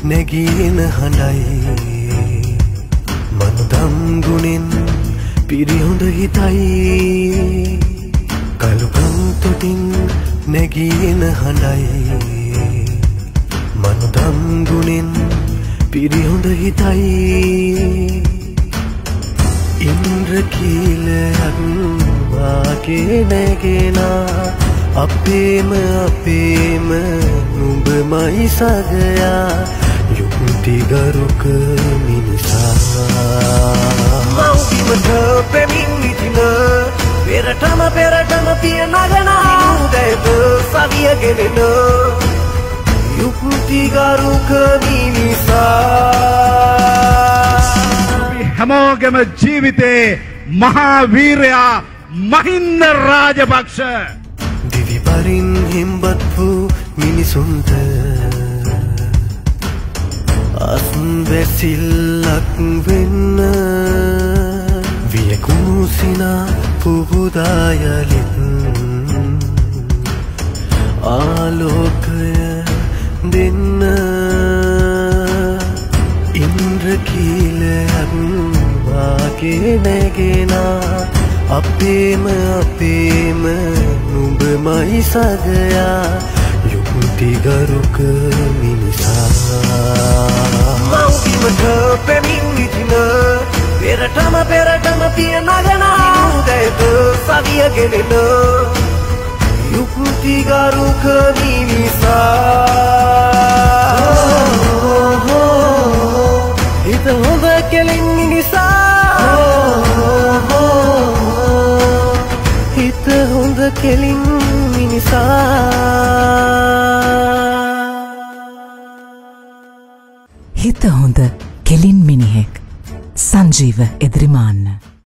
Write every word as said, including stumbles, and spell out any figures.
නැගීන හඬයි මනුදම් ගුණෙන් පිරිහොඳ හිතයි කලුකම් තොටින් නැගීන හඬයි මනුදම් ගුණෙන් පිරිහොඳ හිතයි ඉන්ද්‍රකීලයක් වාගේ නැගෙනා අපේම අපේම නුඹමයි සගයා යුක්තිගරුක මිනිසා මව්බිමට පෙමින් විදින පෙරටම පෙරටම පිය නගනා උදයද සවියගෙනෙන යුක්තිගරුක මිනිසා හැමෝගෙම ජීවිතේ මහා වීරයා මහින්ද රාජපක්ෂ දිවි පරින් හිම්බත් වූ මිනිසුන්ට අස්වැසිල්ලක් වෙන්න වියකුණු සිනා පුබුදායලිත් ආලෝකය දෙන්න ඉන්ද්‍රකීලයක් වාගේ නැගෙනා අපේම අපේම නුඹමයි සගයා යුක්තිගරුක මිනිසා මව්බිමට පෙමින් විදින පෙරටම පෙරටම පිය නගනා උදයද සවියගෙනෙන යුක්තිගරුක මිනිසා හිත හොඳ කෙලින් මිනිසා හිත හොඳ කෙලින් මිනිසා හිත හොඳ කෙලින් මිනිහෙක් සංජීව එදිරිමාන්න